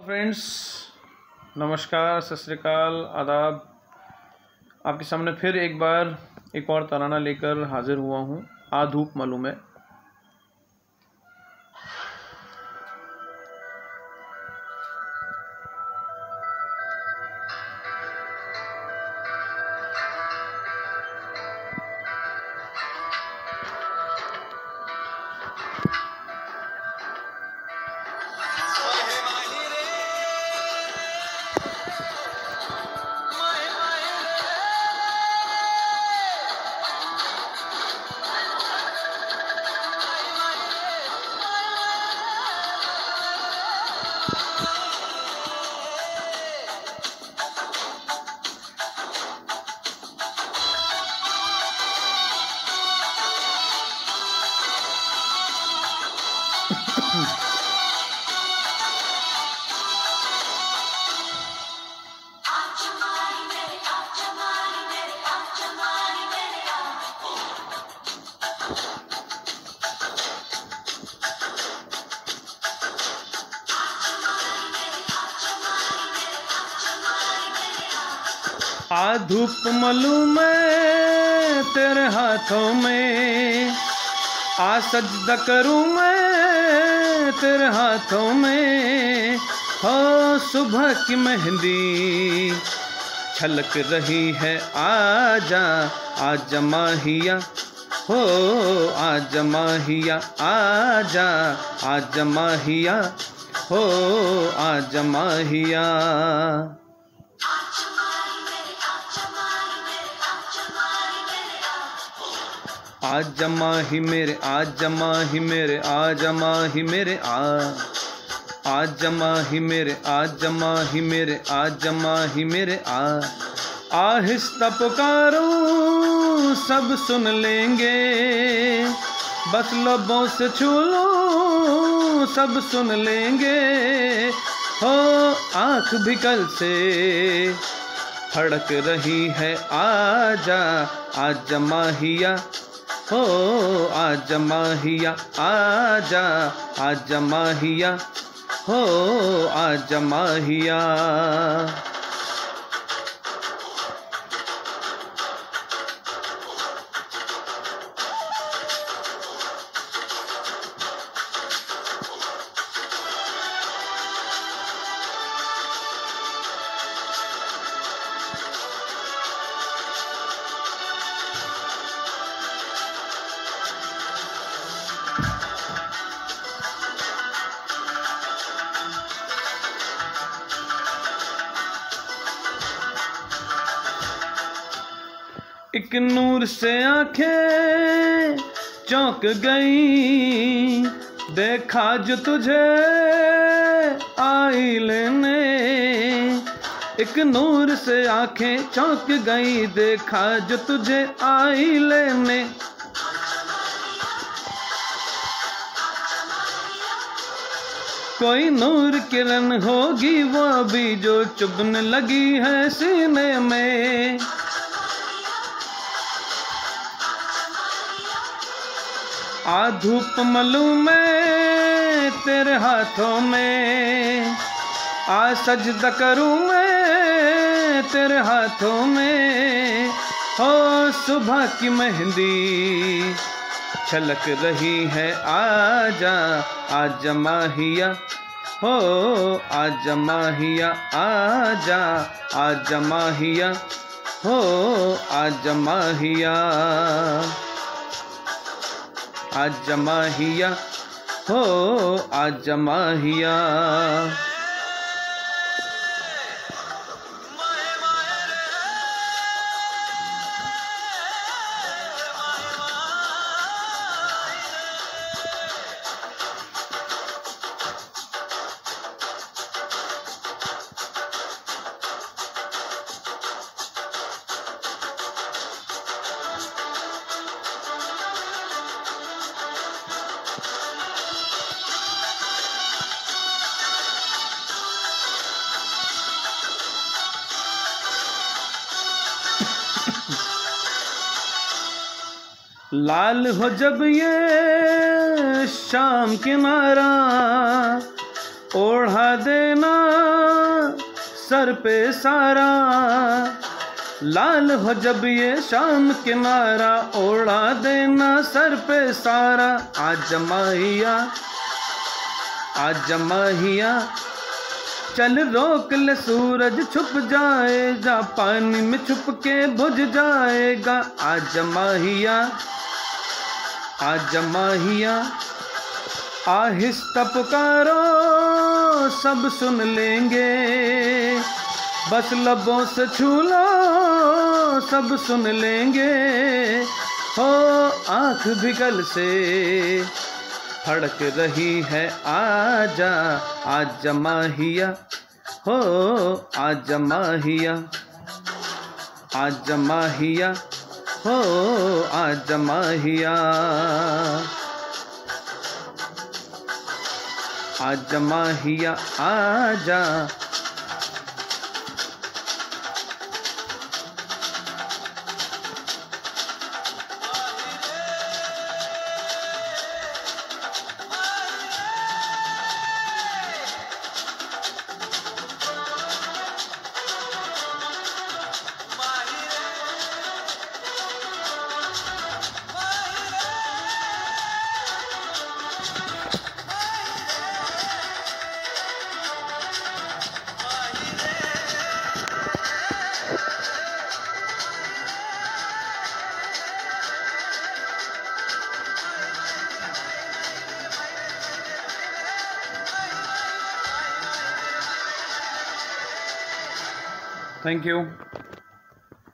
Friends, नमस्कार, सत श्री अकाल, आदाब। आपके सामने फिर एक बार एक और तराना लेकर हाजिर हुआ हूँ। आ धूप मालूम है। आ धूप मालूम है तेरे हाथों में, आ सजदा करूं मैं तेरे हाथों में। हो सुबह की मेहंदी छलक रही है, आजा आजा माहिया, हो आजा माहिया, आजा आजा माहिया, हो आजा माहिया। आजा माही मेरे, आजा माही मेरे, आजा माही मेरे, आजा माही मेरे, आजा माही मेरे, आजा माही मेरे, आहिस्ता पुकारूं सब सुन लेंगे, बस लबों से छू लूं सब सुन लेंगे। हो आँख भी कल से फड़क रही है, आजा आजा माहिया, हो आजा माहिया, आजा आजा माहिया, हो आजा माहिया। एक नूर से आंखें चौंक गई, देखा जो तुझे आई लेने। एक नूर से आंखें चौंक गई, देखा जो तुझे आई लेने। कोई नूर किरण होगी वो भी जो चुभने लगी है सीने में। आ धूप मालूम है तेरे हाथों में, आ सजदा करूं मैं तेरे हाथों में। हो सुबह की मेहंदी छलक रही है, आजा आजा माहिया, हो आजा माहिया, आजा आजा माहिया, हो आजा माहिया, आजा माहिया, हो आजा माहिया। लाल हो जब ये शाम किनारा, ओढ़ा देना सर पे सारा, लाल हो जब ये शाम किनारा, ओढ़ा देना सर पे सारा। आजा माहिया, आजा माहिया, चल रोक ले सूरज छुप जाएगा, पानी में छुप के बुझ जाएगा। आजा माहिया, आजा माहिया, आहिस्ता पुकारो सब सुन लेंगे, बस लबों से छू लो सब सुन लेंगे। हो आँख भी गल से फड़क रही है, आजा आजा माहिया, हो आजा माहिया, आजा माहिया, हो आजा माहिया, आजा माहिया आजा। Thank you.